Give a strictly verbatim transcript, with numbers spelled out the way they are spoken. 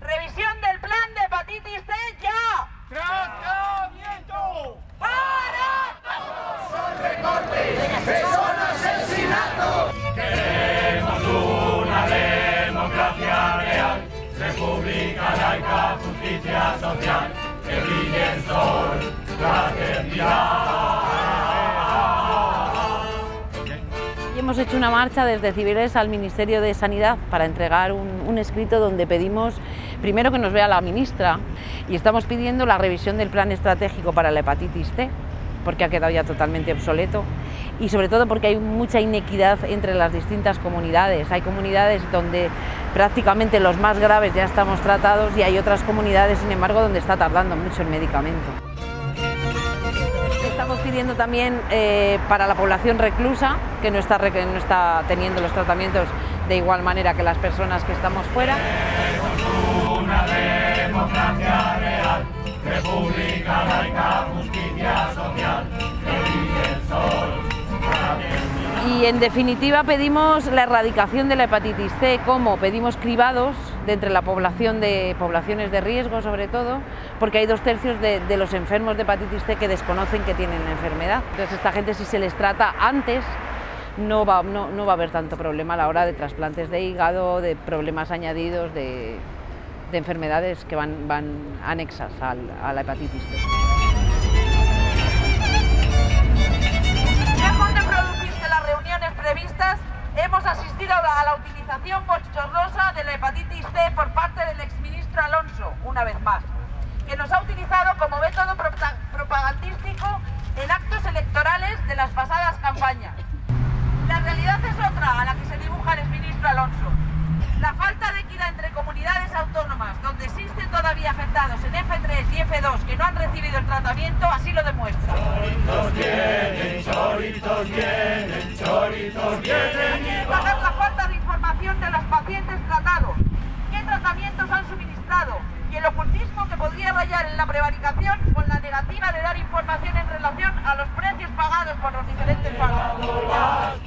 Revisión del plan de hepatitis C ya. ¡Tratamiento! ¡Para! Son recortes, son asesinatos. Queremos una democracia real, república laica, justicia social, que brille el sol, la eternidad. Y hemos hecho una marcha desde Cibeles al Ministerio de Sanidad para entregar un, un escrito donde pedimos primero que nos vea la ministra y estamos pidiendo la revisión del plan estratégico para la hepatitis C, porque ha quedado ya totalmente obsoleto y sobre todo porque hay mucha inequidad entre las distintas comunidades. Hay comunidades donde prácticamente los más graves ya estamos tratados y hay otras comunidades, sin embargo, donde está tardando mucho el medicamento. Estamos pidiendo también eh, para la población reclusa, que no está, que no está teniendo los tratamientos de igual manera que las personas que estamos fuera. Queremos una democracia real, república laica, justicia social, que brille el sol. Y en definitiva pedimos la erradicación de la hepatitis C, como pedimos cribados de entre la población de poblaciones de riesgo sobre todo, porque hay dos tercios de, de los enfermos de hepatitis C que desconocen que tienen la enfermedad. Entonces esta gente, si se les trata antes, no va, no, no va a haber tanto problema a la hora de trasplantes de hígado, de problemas añadidos, de, de enfermedades que van, van anexas al, a la hepatitis C. Previstas, hemos asistido a la utilización bochornosa de la hepatitis C por parte del exministro Alonso, una vez más, que nos ha utilizado como método propagandístico en actos electorales de las pasadas campañas. La realidad es otra a la que se dibuja el exministro Alonso. La falta de equidad entre comunidades autónomas, donde existen todavía afectados en F tres y F dos que no han recibido el tratamiento, así lo demuestra. Choritos vienen, choritos vienen, choritos vienen. Y pagar la falta de información de los pacientes tratados, qué tratamientos han suministrado y el ocultismo que podría rayar en la prevaricación con la negativa de dar información en relación a los precios pagados por los diferentes fármacos.